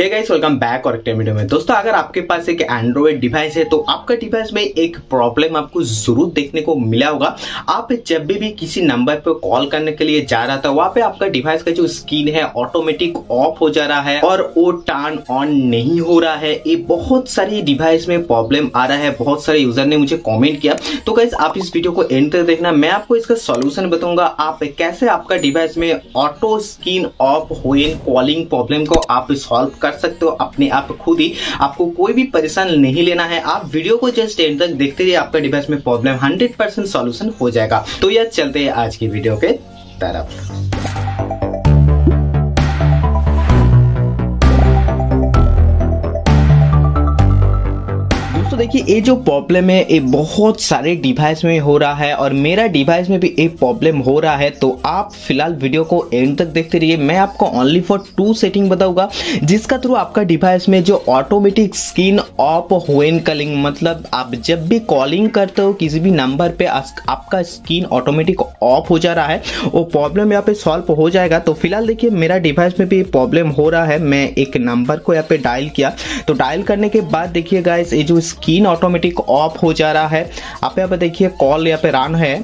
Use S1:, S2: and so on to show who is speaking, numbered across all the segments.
S1: हे guys, welcome back और video में। दोस्तों, अगर आपके पास एक एंड्रॉइड डिवाइस है तो आपका डिवाइस में एक प्रॉब्लम आपको जरूर देखने को मिला होगा। आप जब भी किसी नंबर पे कॉल करने के लिए जा रहा था, वहां पे आपका डिवाइस का जो स्क्रीन है ऑटोमेटिक ऑफ हो जा रहा है और वो टर्न ऑन नहीं हो रहा है। ये बहुत सारी डिवाइस में प्रॉब्लम आ रहा है। बहुत सारे यूजर ने मुझे कॉमेंट किया। तो गाइस, आप इस वीडियो को एंड तक देखना। मैं आपको इसका सॉल्यूशन बताऊंगा। आप कैसे आपका डिवाइस में auto screen off when calling problem को आप सॉल्व कर सकते हो अपने आप खुद ही। आपको कोई भी परेशान नहीं लेना है। आप वीडियो को जस्ट एंड तक देखते रहिए, आपका डिवाइस में प्रॉब्लम 100% सॉल्यूशन हो जाएगा। तो यार चलते हैं आज की वीडियो के तरफ। तो देखिए, ये जो प्रॉब्लम है ये बहुत सारे डिवाइस में हो रहा है और मेरा डिवाइस में भी एक प्रॉब्लम हो रहा है। तो आप फिलहाल वीडियो को एंड तक देखते रहिए। मैं आपको ओनली फॉर 2 सेटिंग बताऊंगा जिसका थ्रू आपका डिवाइस में जो automatic screen off when calling, मतलब आप जब भी कॉलिंग करते हो किसी भी नंबर पे आपका स्क्रीन ऑटोमेटिक ऑफ हो जा रहा है, वो प्रॉब्लम यहाँ पे सॉल्व हो जाएगा। तो फिलहाल देखिए, मेरा डिवाइस में भी प्रॉब्लम हो रहा है। मैं एक नंबर को यहाँ पे डायल किया, तो डायल करने के बाद देखिए गाइस, ये जो स्क्रीन ऑटोमेटिक ऑफ हो जा रहा है। आप यहाँ पे देखिए कॉल यहाँ पे रन है,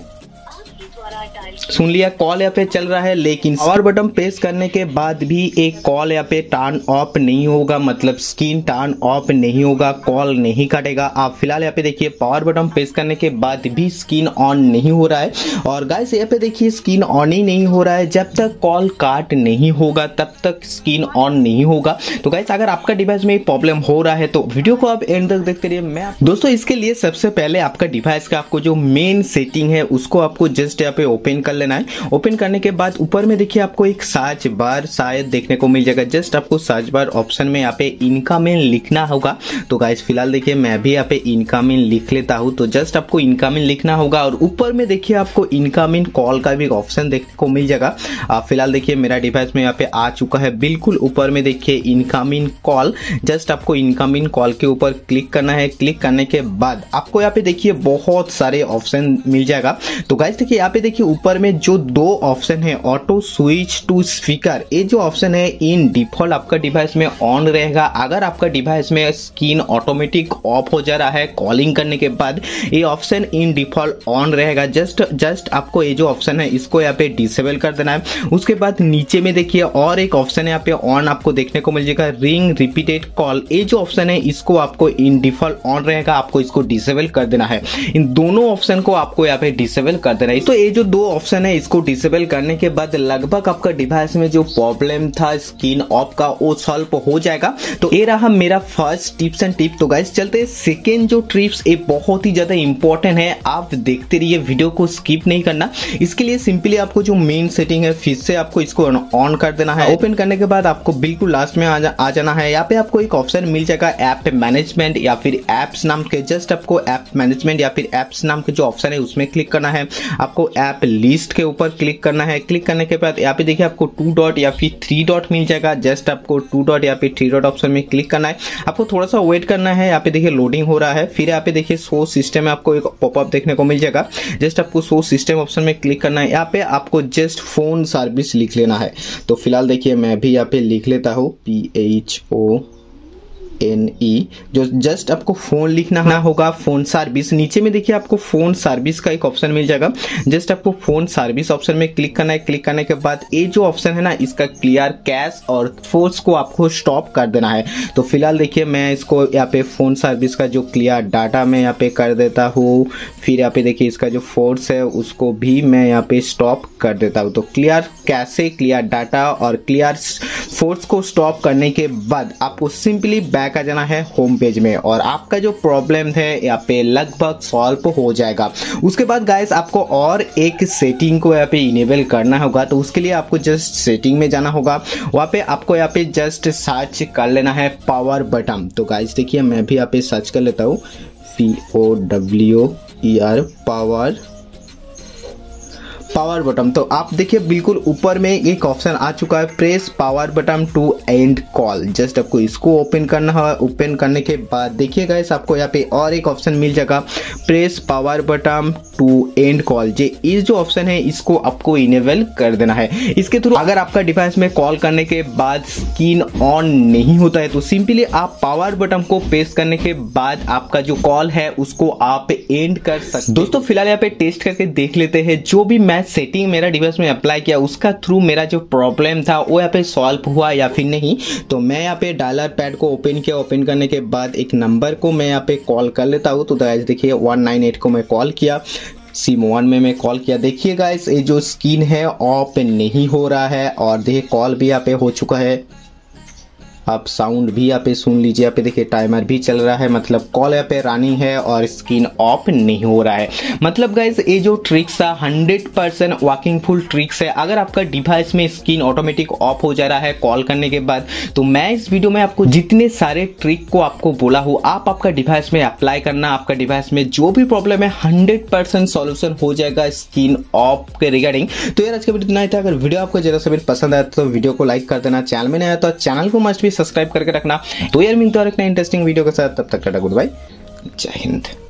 S1: सुन लिया, कॉल यहाँ पे चल रहा है, लेकिन पावर बटन प्रेस करने के बाद भी एक कॉल यहाँ पे टर्न ऑफ नहीं होगा, मतलब स्क्रीन टर्न ऑफ नहीं होगा, कॉल नहीं कटेगा। आप फिलहाल यहाँ पे देखिए पावर बटन प्रेस करने के बाद भी स्क्रीन ऑन नहीं हो रहा है। और गाइस, यहाँ पे देखिए स्क्रीन ऑन ही नहीं हो रहा है। जब तक कॉल काट नहीं होगा तब तक स्क्रीन ऑन नहीं होगा। तो गाइस, अगर आपका डिवाइस में प्रॉब्लम हो रहा है तो वीडियो को आप एंड तक देखते रहिए। मैं दोस्तों, इसके लिए सबसे पहले आपका डिवाइस का आपको जो मेन सेटिंग है उसको आपको जस्ट यहाँ पे ओपन कर लेना है। ओपन करने के बाद ऊपर में देखिए आपको एक सर्च बार शायद देखने को मिल जाएगा। जस्ट आपको सर्च बार ऑप्शन में यहाँ पे इनकमिंग लिखना होगा। तो गाइस, फिलहाल देखिए मैं भी यहाँ पे इनकमिंग लिख लेता हूँ। तो जस्ट आपको इनकमिंग लिखना होगा और ऊपर में देखिए आपको इनकमिंग कॉल का भी ऑप्शन देखने को मिल जाएगा। आप फिलहाल देखिए मेरा डिवाइस में यहाँ पे आ चुका है। बिल्कुल ऊपर में देखिए इनकमिंग कॉल, जस्ट आपको इनकमिंग कॉल के ऊपर क्लिक करना है। क्लिक करने के बाद आपको यहाँ पे देखिए बहुत सारे ऑप्शन मिल जाएगा। तो गाइस देखिए, यहाँ पे देखिए ऊपर में जो 2 ऑप्शन है, ऑटो स्विच टू स्पीकर, ये जो ऑप्शन है इन डिफॉल्ट आपका डिवाइस में ऑन रहेगा। अगर आपका डिवाइस में स्क्रीन ऑटोमेटिक ऑफ हो जा रहा है कॉलिंग करने के बाद, ये ऑप्शन इन डिफॉल्ट ऑन रहेगा। जस्ट आपको ये जो ऑप्शन है इसको यहाँ पे डिसेबल कर देना है। उसके बाद नीचे में देखिए और एक ऑप्शन है यहाँ पे ऑन आपको देखने को मिल जाएगा, रिंग रिपीटेड कॉल। ये जो ऑप्शन है इसको आपको इन डिफॉल्ट ऑन रहेगा, आपको इसको डिसेबल कर देना है। इन दोनों ऑप्शन को आपको यहाँ पे डिसेबल कर देना है। तो ये जो 2 ऑप्शन है इसको डिसेबल करने के बाद लगभग आपका डिवाइस में जो प्रॉब्लम था स्क्रीन ऑफ का वो सॉल्व हो जाएगा। तो ये रहा मेरा फर्स्ट टिप्स एंड टिप। तो गाइस, चलते हैं सेकेंड जो टिप्स, ये बहुत ही ज्यादा इंपॉर्टेंट है। आप देखते रहिए, वीडियो को स्किप नहीं करना। इसके लिए सिंपली आपको जो मेन सेटिंग है फिर से आपको इसको ऑन कर देना है। ओपन करने के बाद आपको बिल्कुल लास्ट में आ जाना है। यहाँ पे आपको एक ऑप्शन मिल जाएगा ऐप मैनेजमेंट या फिर एप्स नाम के। जस्ट आपको ऐप मैनेजमेंट या फिर एप्स नाम के जो ऑप्शन है उसमें क्लिक करना है। आपको ऐप लिस्ट के ऊपर क्लिक करना है। क्लिक करने के बाद यहाँ पे देखिए आपको 2 डॉट या फिर 3 डॉट मिल जाएगा। जस्ट आपको 2 डॉट या फिर 3 डॉट ऑप्शन में क्लिक करना है। आपको थोड़ा सा वेट करना है। यहाँ पे देखिए लोडिंग हो रहा है। फिर यहाँ पे देखिए शो सिस्टम में आपको एक पॉपअप देखने को मिल जाएगा। जस्ट आपको शो सिस्टम ऑप्शन में क्लिक करना है। यहाँ पे आपको जस्ट फोन सर्विस लिख लेना है। तो फिलहाल देखिए मैं भी यहाँ पे लिख लेता हूँ PHONE, जो जस्ट आपको फोन लिखना होगा, फोन सर्विस। नीचे में देखिए आपको फोन सर्विस का एक ऑप्शन मिल जाएगा। जस्ट आपको फोन सर्विस ऑप्शन में क्लिक करना है। क्लिक करने के बाद ये जो ऑप्शन है ना, इसका क्लियर कैश और फोर्स को आपको स्टॉप कर देना है। तो फिलहाल देखिए मैं इसको यहाँ पे फोन सर्विस का जो क्लियर डाटा मैं यहाँ पे कर देता हूँ। फिर यहाँ पे देखिए इसका जो फोर्स है उसको भी मैं यहाँ पे स्टॉप कर देता हूँ। तो क्लियर कैश से क्लियर डाटा और क्लियर फोर्स को स्टॉप करने के बाद आपको सिंपली बैक आ जाना है होम पेज में और आपका जो प्रॉब्लम है यहाँ पे लगभग सॉल्व हो जाएगा। उसके बाद गाइस, आपको और एक सेटिंग को यहाँ पे इनेबल करना होगा। तो उसके लिए आपको जस्ट सेटिंग में जाना होगा। वहाँ पे आपको यहाँ पे जस्ट सर्च कर लेना है पावर बटन। तो गाइस देखिए मैं भी यहाँ पे सर्च कर लेता हूँ POWER पावर बटन। तो आप देखिए बिल्कुल ऊपर में एक ऑप्शन आ चुका है, press power button to end call. Just आपको इसको ओपन करना है। ओपन करने के बाद देखिए गाइस आपको यहाँ पे और एक ऑप्शन मिल जाएगा, press power button to end call. ये जो ऑप्शन है इसको आपको इनेबल कर देना है। इसके थ्रू अगर आपका डिवाइस में कॉल करने के बाद स्क्रीन ऑन नहीं होता है तो सिंपली आप पावर बटन को प्रेस करने के बाद आपका जो कॉल है उसको आप एंड कर सकते। दोस्तों फिलहाल यहाँ पे टेस्ट करके देख लेते हैं। जो भी मैं सेटिंग मेरा डिवाइस में अप्लाई किया उसका थ्रू मेरा जो प्रॉब्लम था वो यहाँ पे सॉल्व हुआ या फिर नहीं। तो मैं यहाँ पे डायलर पैड को ओपन किया। ओपन करने के बाद एक नंबर को मैं यहाँ पे कॉल कर लेता हूँ। तो गाइस देखिए 198 को मैं कॉल किया, सिम 1 में मैं कॉल किया। देखिए गाइस ये जो स्क्रीन है ऑफ नहीं हो रहा है और देखिए कॉल भी यहाँ पे हो चुका है। आप साउंड भी यहाँ पे सुन लीजिए। यहाँ पे देखिए टाइमर भी चल रहा है, मतलब कॉल यहाँ पे रनिंग है और स्क्रीन ऑफ नहीं हो रहा है। मतलब गाइस ये जो ट्रिक्स था 100% वर्किंग फुल ट्रिक्स है। अगर आपका डिवाइस में स्क्रीन ऑटोमेटिक ऑफ हो जा रहा है कॉल करने के बाद, तो मैं इस वीडियो में आपको जितने सारे ट्रिक को आपको बोला हूँ आप आपका डिवाइस में अप्लाई करना। आपका डिवाइस में जो भी प्रॉब्लम है 100% सॉल्यूशन हो जाएगा स्क्रीन ऑफ के रिगार्डिंग। तो यार आज का वीडियो इतना ही था। अगर वीडियो आपको जरा सा भी पसंद आया तो वीडियो को लाइक कर देना। चैनल में नया तो चैनल को मस्ट भी सब्सक्राइब करके रखना। तो यार मिलते हैं और एक नए इंटरेस्टिंग वीडियो के साथ। तब तक टाटा गुड बाय, जय हिंद।